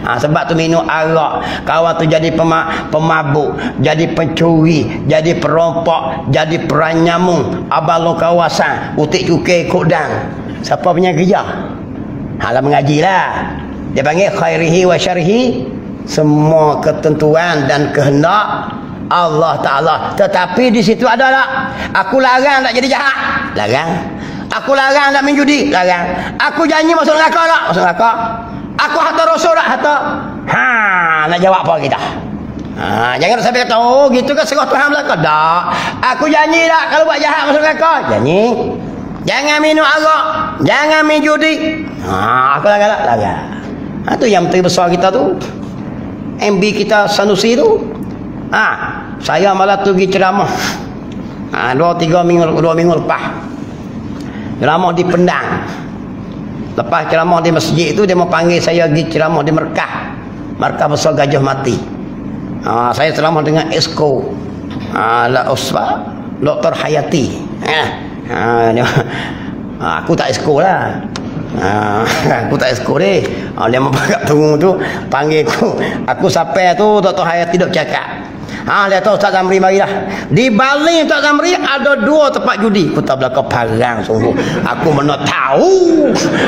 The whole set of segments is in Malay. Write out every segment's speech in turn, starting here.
Sebab tu minum arak, kawan tu jadi pemabuk, jadi pencuri, jadi perompak, jadi peranyamung, abang kawasan, utik cukai kodang. Siapa punya kerja? Hala mengajilah. Dia panggil khairihi wa syarihi, semua ketentuan dan kehendak Allah Ta'ala. Tetapi di situ adalah aku larang tak jadi jahat, larang. Aku larang tak main judi, larang. Aku janji masuk neraka tak, masuk neraka. Aku harta rasul tak, harta. Nak jawab apa kita? Jangan sampai kata, oh gitu kan serah Tuhan belaka. Tak. Aku janji tak kalau buat jahat masuk neraka, janji. Jangan minum arak, jangan main judi. Aku larang tak, larang. Itu yang menteri besar kita tu, MB kita Sanusi tu. Saya malah pergi ceramah 2 minggu lepas. Ceramah di Pendang. Lepas ceramah di masjid itu, dia mau panggil saya pergi ceramah di Markah Besar Gajah Mati. Saya ceramah dengan Esko Dr. Hayati. Aku tak Esko lah. Aku tak Esko deh. Dia mau pakai tunggu tu, panggil aku sampai tu Dr. Hayati duk cakap. Dia tahu Ustaz Zamri marilah. Di Bali Ustaz Zamri ada 2 tempat judi. Aku tak belakang parang sungguh. Aku mana tahu.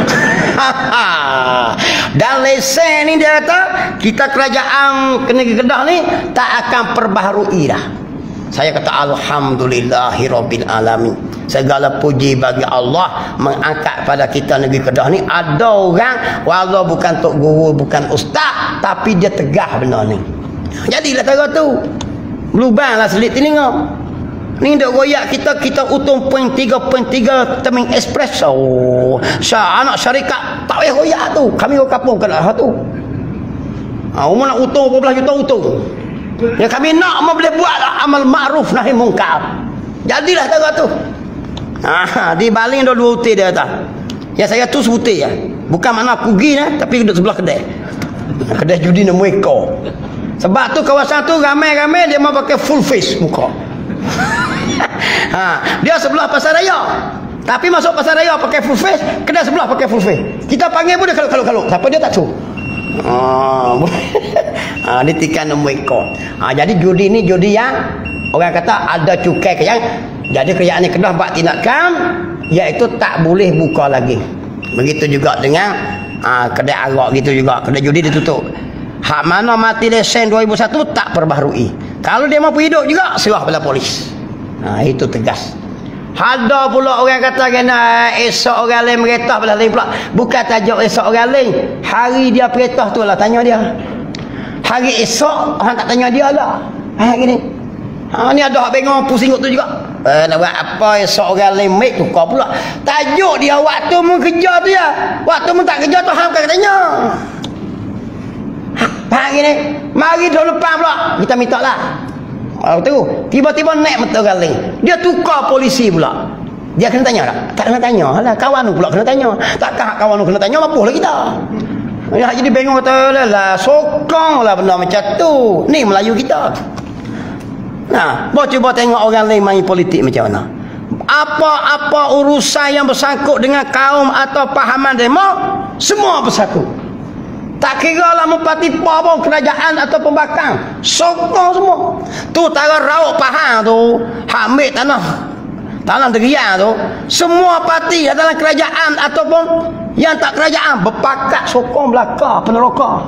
Dan lesen ni dia kata, kita kerajaan Negeri Kedah ni tak akan perbaharui dah. Saya kata alhamdulillahirabbil alamin. Segala puji bagi Allah mengangkat pada kita Negeri Kedah ni ada orang walau bukan tok guru, bukan ustaz, tapi dia tegah benda ni. Jadilah cara tu. Berubahlah selit telinga. Ni dok goyak kita utung poin 3.3 Teming Express. Anak syarikat tak payah goyak tu. Kami orang kampung kena tu. Umur nak utung 12 juta utung. Yang kami nak boleh buat amal ma'ruf nahi mungkar. Jadilah cara tu. Di Bali ada 2 hotel dia kata. Yang saya tu sebutir ya. Bukan makna pergi tapi duduk sebelah kedai. Kedai judi nama ekor. Sebab tu kawasan tu ramai-ramai dia mau pakai full face muka. Dia sebelah pasar raya. Tapi masuk pasar raya pakai full face, kedai sebelah pakai full face. Kita panggil pun dia kalau-kalau. Siapa dia tak tahu. Dia tikan nombor ekor. Jadi judi ni judi yang orang kata ada cukai yang. Jadi kerajaan ni kena buat tindakan, iaitu tak boleh buka lagi. Begitu juga dengan kedai arak gitu juga. Kedai judi ditutup. Hak mana mati lesen 2001 tak perbaharui. Kalau dia mampu hidup juga serah pada polis. Itu tegas. Ada pula orang kata kena esok orang lain meretah belah lain pula. Bukan tajuk esok orang lain. Hari dia meretah tu lah tanya dia. Hari esok orang tak tanya dia lah. Gini. Ni ada hak bengong pusing tu juga. Nak buat apa esok orang lain make tukar pula. Tajuk dia waktu mu kerja tu ya. Waktu mu tak kerja tu hang bukan tanya. Gini, mari tahun depan pula kita minta lah. Tiba-tiba naik motor galing. Dia tukar polisi pula. Dia kena tanya tak? Tak kena tanya lah. Kawan pula kena tanya. Takkan kawan kena tanya mapuh lah kita. Jadi bengong kata lah, sokong lah benda macam tu. Ni Melayu kita. Cuba tengok orang lain main politik macam mana. Apa-apa urusan yang bersangkut dengan kaum atau pahaman demo, semua bersangkut. Tak kira lah parti apa kerajaan atau pembakang, sokong semua. Tu tara rauk Pahang tu, ambil tanah Derian tu, semua parti dalam kerajaan ataupun yang tak kerajaan berpakat sokong belaka peneroka.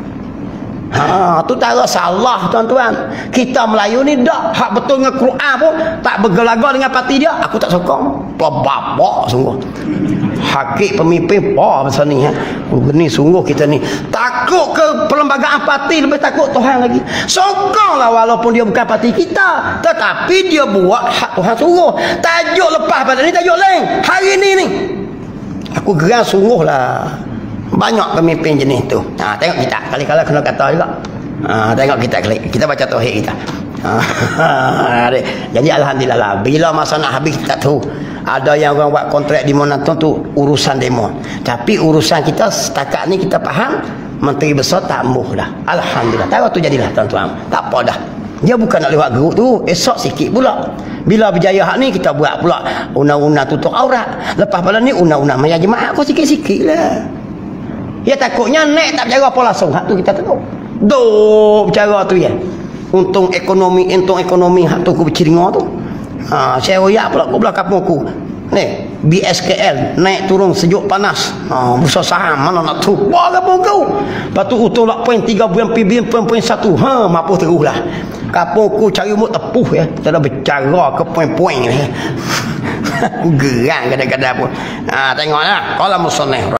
Tu tara salah tuan-tuan. Kita Melayu ni dak hak betul dengan Quran pun tak bergelagar dengan parti dia, aku tak sokong. Bapak sungguh. Hakik pemimpin macam ni ni sungguh kita ni takut ke perlembagaan parti, lebih takut Tuhan lagi. Sokonglah walaupun dia bukan parti kita, tetapi dia buat hak Tuhan suruh. Tajuk lepas pada ni tajuk lain. Hari ni aku geram sungguh lah. Banyak pemimpin jenis tu. Tengok kita kali-kala kena kata juga. Tengok kita baca tauhid kita. Jadi alhamdulillah lah. Bila masa nak habis kita tahu. Ada yang orang buat kontrak di mana tu urusan demo. Tapi urusan kita setakat ni kita faham, menteri besar tak muh dah. Alhamdulillah. Tahu tu jadilah tuan-tuan. Tak apa dah. Dia bukan nak lewat geruk tu, esok sikit pula. Bila berjaya hak ni kita buat pula undang-undang tutup aurat. Lepas pada ni undang-undang maya jemaah kau sikit-sikit lah. Ya takutnya naik tak bercara apa langsung. Hak tu kita tengok. Duk bercara tu ya. Untung ekonomi hak tu ku berciringa tu. Saya royak pula ku belah kampung ku. Ni BSKL naik turun sejuk panas. Besar saham mana nak terubah kampung kau. Lepas tu utang lah poin 3 bulan PBN poin 1. Mampu teruslah. Kampung ku cari umut tepuh ya. Tak ada bercara ke poin-poin ni. Gerang kadang-kadang pun. Tengoklah. Kalau musoneh.